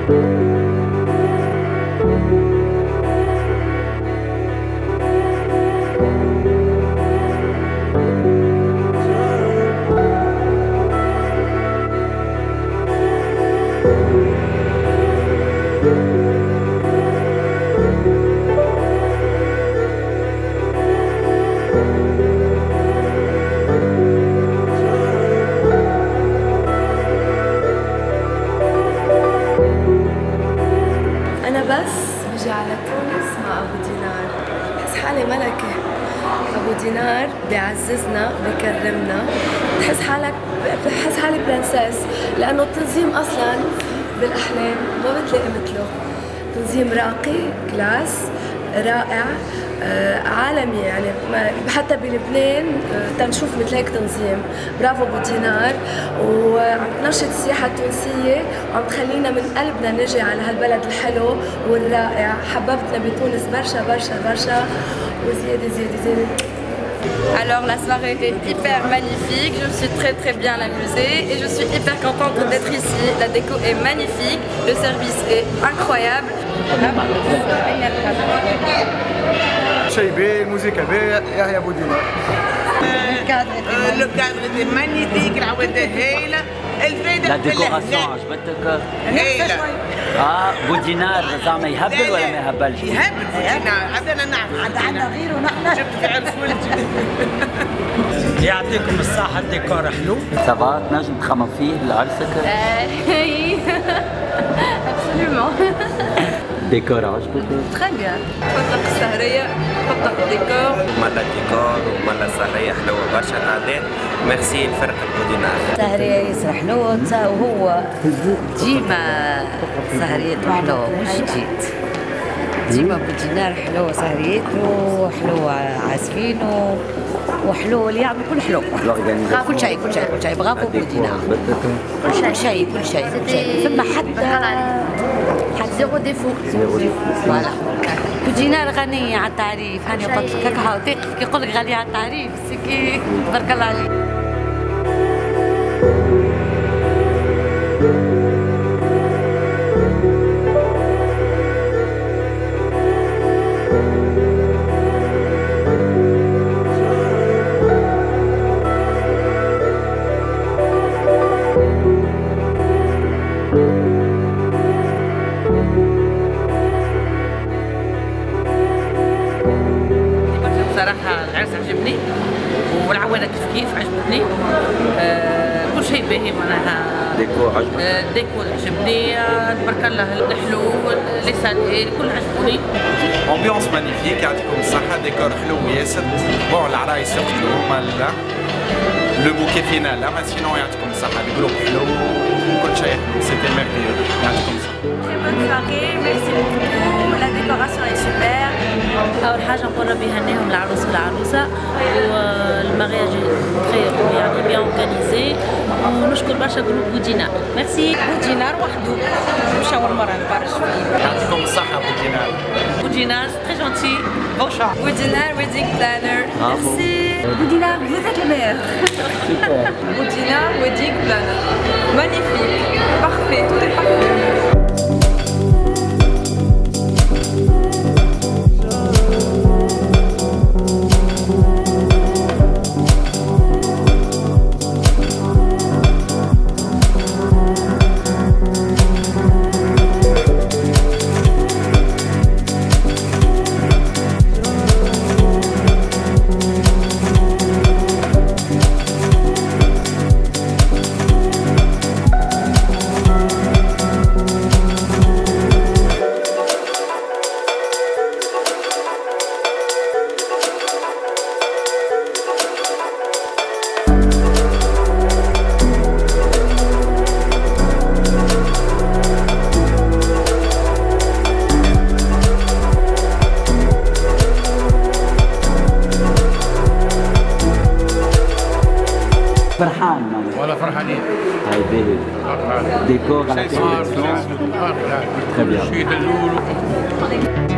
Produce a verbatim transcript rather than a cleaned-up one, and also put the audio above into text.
بجي على تونس مع أبو دينار، بحس حالي ملكة. أبو دينار بيعززنا بيكرمنا، بتحس حالك بحس حالي برنسيس، لأنه التنظيم أصلاً بالأحلام ما بتلاقي مثله. تنظيم راقي، كلاس، رائع، آه، عالمي يعني. حتى بلبنان آه، تنشوف مثل هيك تنظيم. برافو ابو دينار، وعم تنشط السياحه التونسيه وعم تخلينا من قلبنا نجي على هالبلد الحلو والرائع. حببتنا بتونس برشا برشا برشا وزياده زياده زياده. Alors la soirée était hyper magnifique, je me suis très très bien amusée et je suis hyper contente d'être ici. La déco est magnifique, le service est incroyable. شيء باهي، الموسيقى باهية، يحيى أبو دينار. لو كادر était magnifique، العوادة هايلة، الفايدة لا ديكوراسيون عجبتك؟ هايلة. اه بودينار زعما يهبل ولا ما يهبلش؟ يهبل بودينار، عندنا نعرف عندنا غيره نحن. شفت في عرس ولدي. يعطيكم الصحة، الديكور حلو. سافا تنجم تخمم فيه لعرسك؟ Oui, absolument. ديكور عجبك؟ Très bien. فطق السهرية، فطق الديكور. مالا الديكور ومالا السهرية حلوة برشا الأعداء. ميرسي الفرقة أبو دينار. السهرية ياسر حلوة، وهو ديما سهريته حلوة مش جديد. ديما أبو دينار حلوة سهريته، حلوة عازفينه، وحلو اللي يعمل كل حلو. كل شيء كل شيء كل شيء برافو أبو دينار. كل شيء كل شيء كل شيء. ثم حتى حتى زيرو ديفو. زيرو ديفو. فوالا. أبو دينار غنية على التعريف، هاني قلت لك هكا تقف كي يقول لك غنية على التعريف، سكي تبارك الله عليك. صراحة العرس عجبني والعوالة كيف كيف عجبتني. آه كل شيء باهي معناها. ديكور عجبك؟ آه ديكور عجبني، آه تبارك الله الحلو، لي سالي الكل عجبوني. امبيونس مانيفيك، يعطيكم الصحة، ديكور حلو ياسر. بون العرايس يقتلوا هما لو بوكي فينال، اما سينون يعطيكم الصحة، الجروب حلو كل شيء حلو، سيتي ميرفيو، يعطيكم الصحة. Bonne soirée, merci beaucoup, la décoration est super. أول حاجة نقول ربي يهنيهم العروس والعروسة، والمارياج تري يعني بيان أورغانيزي، ونشكر برشا جروب بودينار. ميرسي. بودينار وحده مش أول مرة نتفرج فيه. يعطيكم الصحة بودينار. بودينار très gentil. Bon choix. Boudinar wedding planner. Merci. Boudinar, vous êtes le meilleur. Super. Boudinar wedding planner. Magnifique. Parfait. Tout est parfait. فرحان ولا فرحانين؟ هاي باهي. ديكور على كل شيء. شيء دلول.